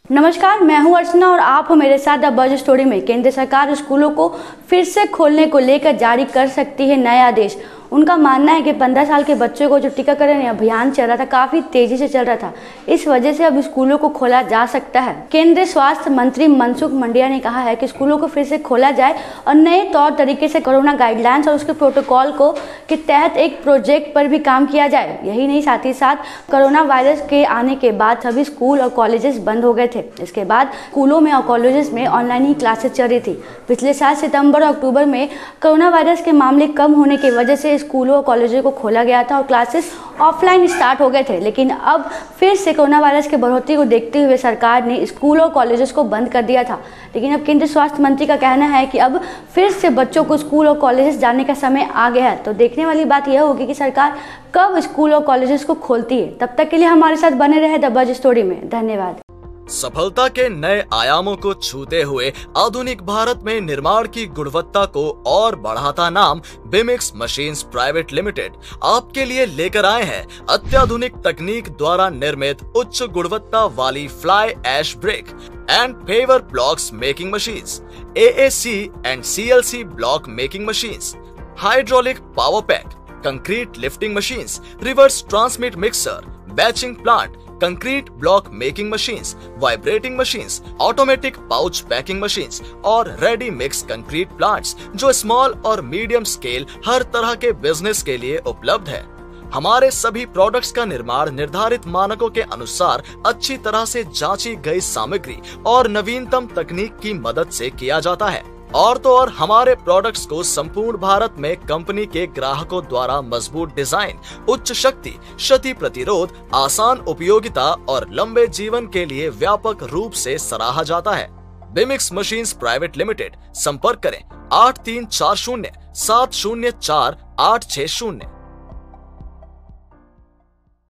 नमस्कार, मैं हूं अर्चना और आप हो मेरे साथ द बज स्टोरी में। केंद्र सरकार स्कूलों को फिर से खोलने को लेकर जारी कर सकती है नए आदेश। उनका मानना है कि 15 साल के बच्चों को जो टीकाकरण अभियान चल रहा था, काफ़ी तेज़ी से चल रहा था, इस वजह से अब स्कूलों को खोला जा सकता है। केंद्रीय स्वास्थ्य मंत्री मनसुख मंडाविया ने कहा है कि स्कूलों को फिर से खोला जाए और नए तौर तरीके से कोरोना गाइडलाइंस और उसके प्रोटोकॉल को के तहत एक प्रोजेक्ट पर भी काम किया जाए। यही नहीं, साथ ही साथ कोरोना वायरस के आने के बाद सभी स्कूल और कॉलेजेस बंद हो गए थे। इसके बाद स्कूलों में और कॉलेजेस में ऑनलाइन ही क्लासेस चल रही थी। पिछले साल सितंबर और अक्टूबर में कोरोना वायरस के मामले कम होने की वजह से स्कूलों और कॉलेजों को खोला गया था और क्लासेस ऑफलाइन स्टार्ट हो गए थे। लेकिन अब फिर से कोरोना वायरस के बढ़ोतरी को देखते हुए सरकार ने स्कूल और कॉलेजेस को बंद कर दिया था। लेकिन अब केंद्रीय स्वास्थ्य मंत्री का कहना है कि अब फिर से बच्चों को स्कूल और कॉलेजेस जाने का समय आ गया है। तो देखने वाली बात यह होगी कि सरकार कब स्कूल और कॉलेजेस को खोलती है। तब तक के लिए हमारे साथ बने रहे द बज स्टोरी में। धन्यवाद। सफलता के नए आयामों को छूते हुए आधुनिक भारत में निर्माण की गुणवत्ता को और बढ़ाता नाम बिमिक्स मशीन्स प्राइवेट लिमिटेड आपके लिए लेकर आए हैं अत्याधुनिक तकनीक द्वारा निर्मित उच्च गुणवत्ता वाली fly ash brick and paver blocks making machines, AAC and CLC block making machines, hydraulic power pack, concrete lifting machines, reverse transmit mixer, batching plant, concrete block making machines, vibrating machines, automatic pouch packing machines और ready mix concrete plants जो small और medium scale हर तरह के business के लिए उपलब्ध है। हमारे सभी प्रोडक्ट्स का निर्माण निर्धारित मानकों के अनुसार अच्छी तरह से जांची गई सामग्री और नवीनतम तकनीक की मदद से किया जाता है। और तो और हमारे प्रोडक्ट्स को संपूर्ण भारत में कंपनी के ग्राहकों द्वारा मजबूत डिजाइन, उच्च शक्ति, क्षति प्रतिरोध, आसान उपयोगिता और लंबे जीवन के लिए व्यापक रूप से सराहा जाता है। बिमिक्स मशीन्स प्राइवेट लिमिटेड, संपर्क करें 8340 704 860।